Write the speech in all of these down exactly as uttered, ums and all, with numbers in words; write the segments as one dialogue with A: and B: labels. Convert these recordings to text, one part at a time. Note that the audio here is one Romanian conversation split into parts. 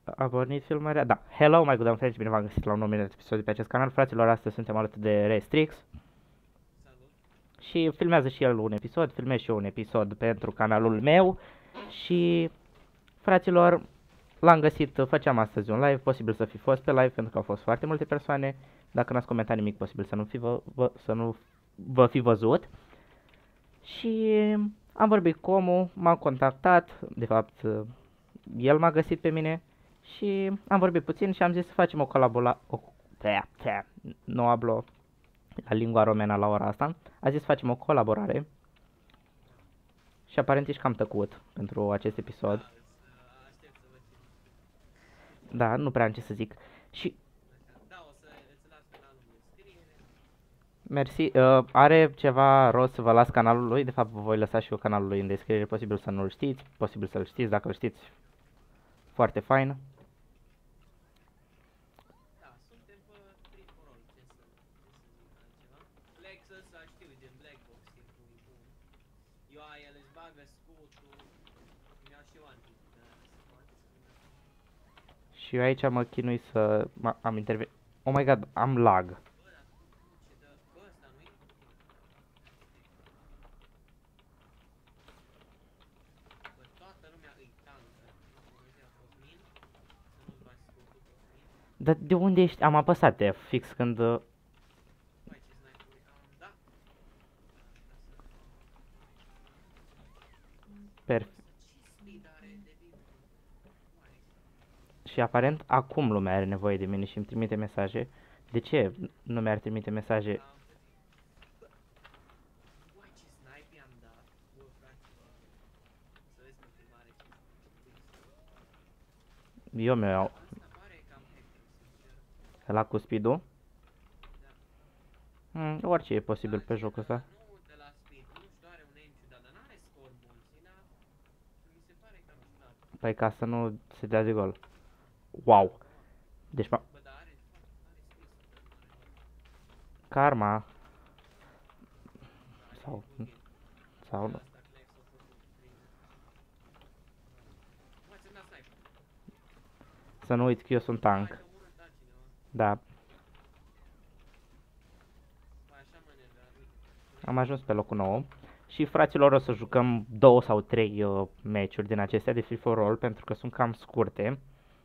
A: A pornit filmarea? Da. Hello, my good friends, bine v-am găsit la un nou episod de pe acest canal. Fraților, astăzi suntem alături de Restrix.
B: Salut.
A: Și filmează și el un episod, filmez și eu un episod pentru canalul meu. Și, fraților, l-am găsit, făceam astăzi un live, posibil să fi fost pe live, pentru că au fost foarte multe persoane. Dacă n-ați comentat nimic, posibil să nu, fi vă, vă, să nu vă fi văzut. Și am vorbit cu omul, m-am contactat, de fapt, el m-a găsit pe mine. Și am vorbit puțin și am zis să facem o colaborare, o, pe, pe, nu hablo la lingua romena la ora asta, a zis să facem o colaborare și aparent ești cam tăcut pentru acest episod.
B: Da, îți, aștept să văd ce.
A: Da, nu prea am ce să zic. Și
B: Da, o să îți las canalul în descriere.
A: mersi, uh, are ceva rost să vă las canalul lui, de fapt vă voi lăsa și eu canalul lui în descriere, posibil să nu-l știți, posibil să-l știți, dacă îl știți, foarte fain.
B: Da, suntem pe free-for-all, ce să, ce să zic altceva. Flex ăsta știu, din Blackbox, timpul e bun. Eu a el își bagă scutul, mi-a și eu antic, de ăla să poate să vină.
A: Și eu aici mă chinui să m- am intervenit. Oh my god, am lag.
B: Bă, dar cum, cum ce dă, bă, ăsta nu-i? Bă, toată lumea îi tancă, Dumnezeu, Cosmin, să nu-ți bagi scutul, Cosmin.
A: Dar de unde ești? Am apăsat F fix când... uh,
B: Vai, ce sniper-uri am, da?
A: Perfect.
B: Ce speed are de bine? Oare?
A: Și aparent acum lumea are nevoie de mine și îmi trimite mesaje. De ce nu mi-ar trimite mesaje?
B: Da, am văzut. Uai, ce snipe i-am dat. Bă, fraților. Să vezi pe filmare ce ce
A: Eu mi-o iau
B: asta pare cam hacker, sincer.
A: la cu speed-ul.
B: Da.
A: Hmm, orice e posibil pe jocul ăsta.
B: Nu de la speed, nu știu, are un aim ciudat, dar n-are score bun, Sina. Mi se pare cam ciudat.
A: Păi ca să nu se dea de gol. Wow. Deci ma...
B: Bă, dar are, are skill super mare.
A: Karma.
B: Are
A: Sau...
B: bughet.
A: Sau nu.
B: Asta Flex a făcut prin... Uai, ți-am dat sniper.
A: Să nu uiți că eu sunt tank.
B: Hai, omorât altcineva.
A: Da.
B: Uai, așa mă enervează, uite.
A: Am ajuns pe locul nou. Și fraților o să jucăm două sau trei uh, meciuri din acestea de free for all pentru că sunt cam scurte.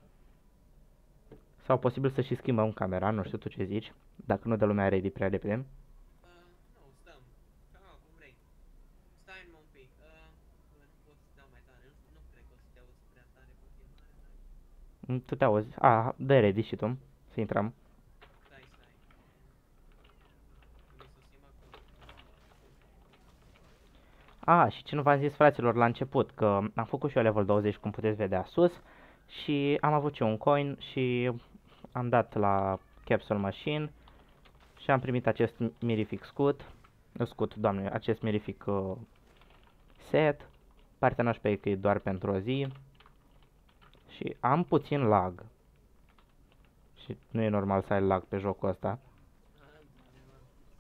A: Sau posibil să și schimbăm camera, nu știu tu ce zici. Dacă nu dă lumea ready prea repede.
B: Uh, nu, stăm. Cam cum vrei. Stai un pic. Uh, bă, nu pot să dau mai tare. Nu, nu cred că o să te auzi prea tare pe filmare, dar...
A: Mm, Tu te auzi? A, dă ready și tu. Să intrăm.
B: Stai, stai. Trebuie să simt acolo.
A: A, și ce nu v-am zis fraților la început, că am făcut și eu level douăzeci, cum puteți vedea sus. Și am avut și eu un coin și am dat la Capsule Machine. Și am primit acest mirific scut. Nu scut, doamne, acest mirific uh, set. Partea nașpa e că e doar pentru o zi. Și am puțin lag. Și nu e normal să ai lag pe jocul ăsta.
B: Ah, într-adevăr.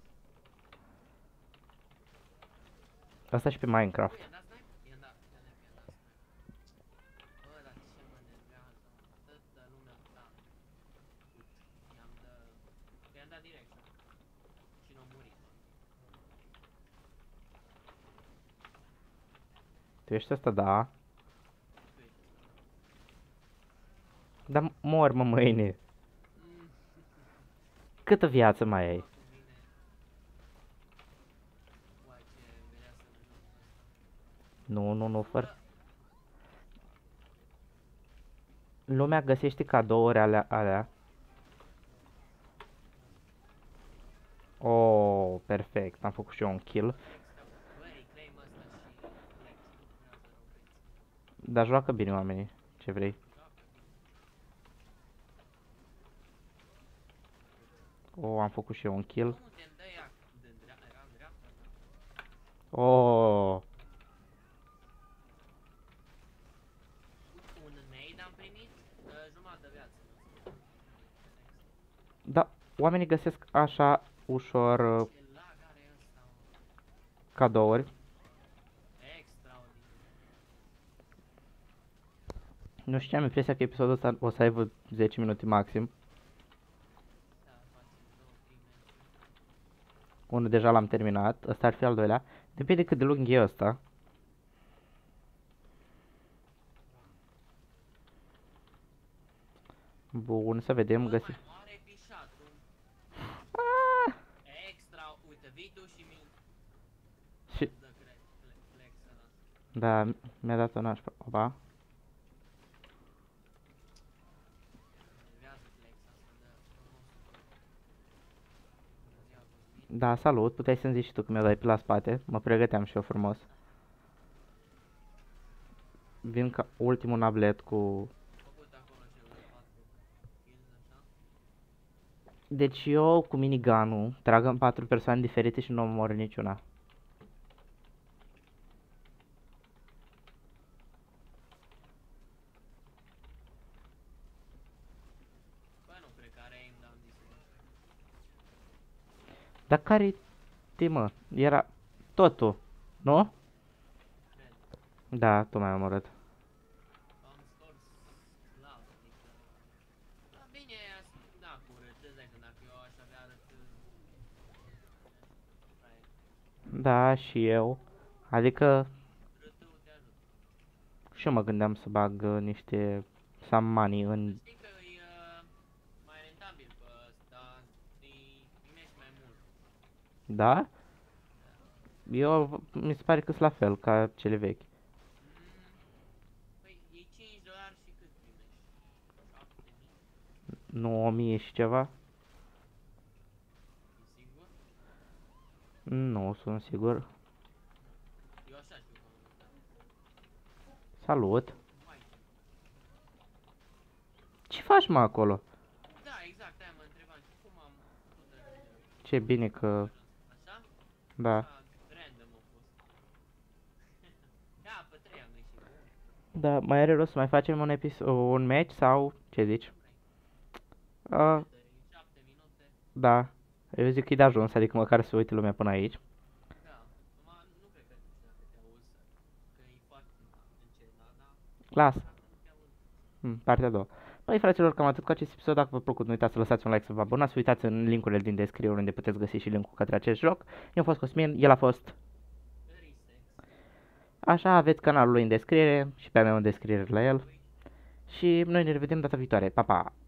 A: Asta și pe Minecraft.
B: I-am dat sniper? I-am dat, i-am dat, i-am dat sniper. Bă, dar ce mă enervează, mă. Atâta lumea tank. Ut. I-am dă... I-am dat direct, da. Și n-au murit, mă.
A: Tu ești ăsta, da.
B: Tu ești ăsta, da.
A: Dar mor, mă, mâine.
B: Mm.
A: Câtă viață mai ai?
B: Cu mine. Uai, ce vedea să ne jocul ăsta.
A: Nu, nu, nu, fără.
B: Bă,
A: Lumea găsește cadouri alea, alea. Oh, perfect. Am făcut și eu un kill.
B: Flex, dar bă, reclaim ăsta și Flex lucrează rău băieți.
A: Dar joacă bine oamenii. Ce vrei?
B: Joacă bine.
A: Oh, am făcut și eu un kill.
B: Cum te-mi dă ea de dreapta? Era în dreapta ta?
A: Oh,
B: Un nade am primit, uh, jumătate de viață.
A: da, oamenii găsesc așa ușor uh,
B: Ce lag are ăsta, mă.
A: cadouri.
B: Extraordinar.
A: Nu știu, am impresia că episodul ăsta o să aibă zece minute maxim.
B: Da, față de două prime.
A: Unul deja l-am terminat, ăsta ar fi al doilea. Depinde cât de lung e ăsta. Bun, să vedem,
B: Bă,
A: găsi.
B: mai moare pișatul.
A: Ah!
B: Extra, uite, vii tu și mi
A: Și,
B: dă cre- fle- flex ăla.
A: da, mi-a dat o nașpa. Opa.
B: Nervează flex asta, dă frumos. Bună ziua, Cosmin.
A: Da, salut, puteai să-mi zici și tu că mi-o dai pe la spate. Mă pregăteam și eu frumos. Vin ca ultimul nablet cu...
B: Făcut acolo cele patru kills, așa.
A: Deci eu cu minigunul trag în patru persoane diferite și nu mor niciuna.
B: Bă, nu cred că are aim down this one.
A: Dar care-i mă? Era totul, nu?
B: Cred.
A: Da, tu m-ai omorât.
B: Am stors slab, adică... Da, bine, da, cu urât, îți dai seama, dacă eu aș avea arăt... Hai,
A: Da, și eu. Adică
B: râtul te ajută.
A: și eu mă gândeam să bag uh, niște samani în...
B: Știi că e uh, mai rentabil pe ăsta, îi primești mai mult.
A: Da? Eu, mi se pare că sunt la fel ca cele vechi.
B: Mm, păi, e cinci dolari și cât primești? șapte mii?
A: Nu o mie și ceva?
B: E sigur?
A: Nu, sunt sigur.
B: Eu așa știu că am uitat.
A: Salut.
B: Mai.
A: Ce faci, mă, acolo?
B: Da, exact, aia mă întrebam și cum am tot dreptul.
A: Ce bine că...
B: Așa?
A: Da.
B: Ah, random a fost. Da, pe trei am ieșit.
A: Da, mai are rost să mai facem un episod, un match sau ce zici? Uh,
B: șapte minute.
A: da. Eu zic că e de ajuns, adică măcar să uite lumea până aici.
B: Da. Numai nu cred că știu dacă te auzi. Că e foarte încet, da, da.
A: Lasă.
B: Dacă nu te auzi.
A: Hmm, partea a doua. Băi, fraților, cam atât cu acest episod. Dacă v-a plăcut, nu uitați să lăsați un like, să vă abonați, uitați în linkurile din descriere unde puteți găsi și linkul către acest joc. Eu am fost Cosmin, el a fost...
B: Risex.
A: Așa, aveți canalul lui în descriere și pe a meu în descriere la el. Și noi ne revedem data viitoare. Pa, pa!